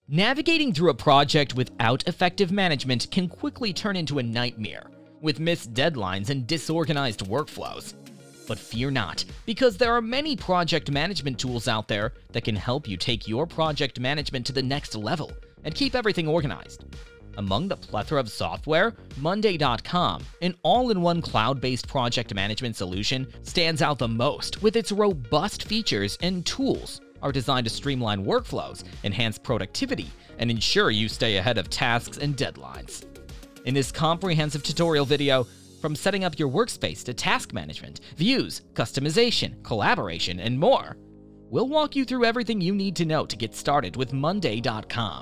Navigating through a project without effective management can quickly turn into a nightmare, with missed deadlines and disorganized workflows. But fear not, because there are many project management tools out there that can help you take your project management to the next level and keep everything organized. Among the plethora of software, Monday.com, an all-in-one cloud-based project management solution, stands out the most with its robust features and tools are designed to streamline workflows, enhance productivity, and ensure you stay ahead of tasks and deadlines. In this comprehensive tutorial video, from setting up your workspace to task management, views, customization, collaboration, and more, we'll walk you through everything you need to know to get started with Monday.com.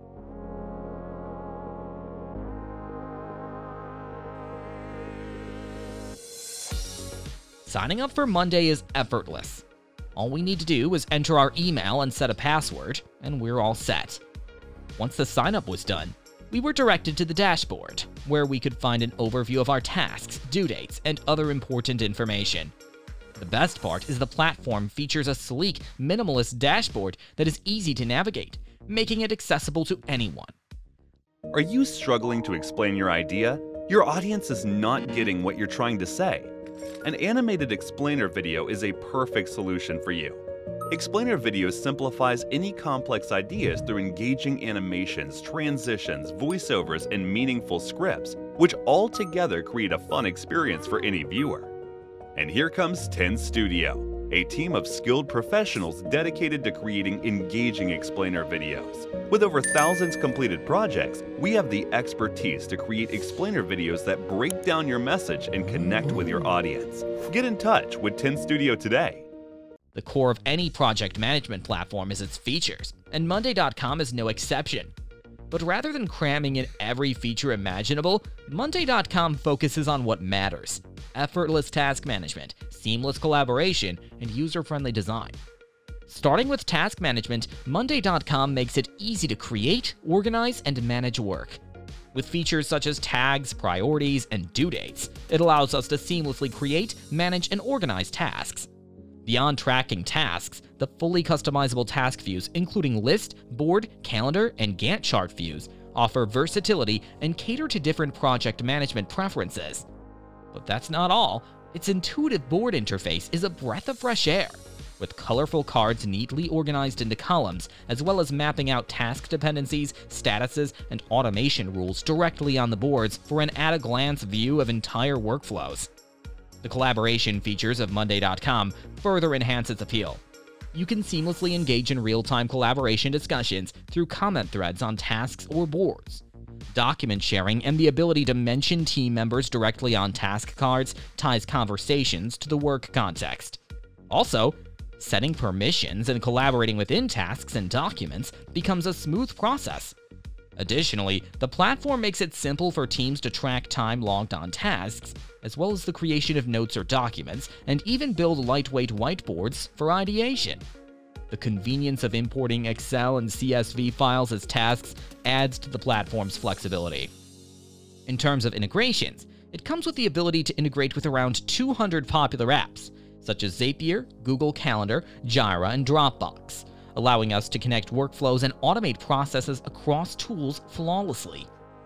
Signing up for Monday is effortless. All we need to do is enter our email and set a password, and we're all set. Once the sign-up was done, we were directed to the dashboard, where we could find an overview of our tasks, due dates, and other important information. The best part is the platform features a sleek, minimalist dashboard that is easy to navigate, making it accessible to anyone. Are you struggling to explain your idea? Your audience is not getting what you're trying to say. An animated explainer video is a perfect solution for you. Explainer video simplifies any complex ideas through engaging animations, transitions, voiceovers, and meaningful scripts, which all together create a fun experience for any viewer. And here comes 10 Studio, a team of skilled professionals dedicated to creating engaging explainer videos. With over thousands completed projects, we have the expertise to create explainer videos that break down your message and connect with your audience. Get in touch with 10 Studio today. The core of any project management platform is its features, and Monday.com is no exception. But rather than cramming in every feature imaginable, Monday.com focuses on what matters: effortless task management, seamless collaboration, and user-friendly design. Starting with task management, Monday.com makes it easy to create, organize, and manage work. With features such as tags, priorities, and due dates, it allows us to seamlessly create, manage, and organize tasks. Beyond tracking tasks, the fully customizable task views, including list, board, calendar, and Gantt chart views, offer versatility and cater to different project management preferences. But that's not all. Its intuitive board interface is a breath of fresh air, with colorful cards neatly organized into columns, as well as mapping out task dependencies, statuses, and automation rules directly on the boards for an at-a-glance view of entire workflows. The collaboration features of Monday.com further enhance its appeal. You can seamlessly engage in real-time collaboration discussions through comment threads on tasks or boards. Document sharing and the ability to mention team members directly on task cards ties conversations to the work context. Also, setting permissions and collaborating within tasks and documents becomes a smooth process. Additionally, the platform makes it simple for teams to track time logged on tasks, as well as the creation of notes or documents, and even build lightweight whiteboards for ideation. The convenience of importing Excel and CSV files as tasks adds to the platform's flexibility. In terms of integrations, it comes with the ability to integrate with around 200 popular apps, such as Zapier, Google Calendar, Jira, and Dropbox, allowing us to connect workflows and automate processes across tools flawlessly.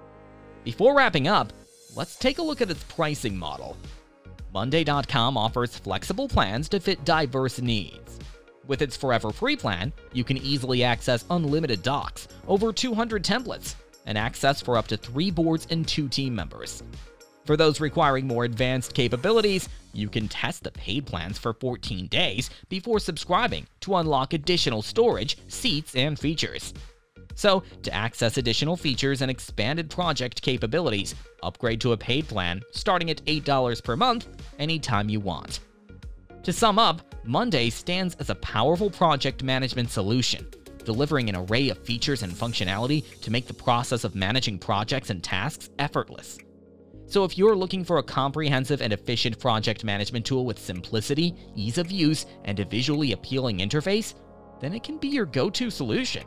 Before wrapping up, let's take a look at its pricing model. Monday.com offers flexible plans to fit diverse needs. With its Forever Free plan, you can easily access unlimited docs, over 200 templates, and access for up to 3 boards and 2 team members. For those requiring more advanced capabilities, you can test the paid plans for 14 days before subscribing to unlock additional storage, seats, and features. So, to access additional features and expanded project capabilities, upgrade to a paid plan starting at $8 per month anytime you want. To sum up, Monday stands as a powerful project management solution, delivering an array of features and functionality to make the process of managing projects and tasks effortless. So if you're looking for a comprehensive and efficient project management tool with simplicity, ease of use, and a visually appealing interface, then it can be your go-to solution.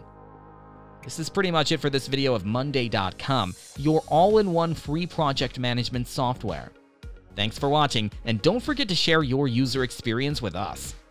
This is pretty much it for this video of Monday.com, your all-in-one free project management software. Thanks for watching, and don't forget to share your user experience with us.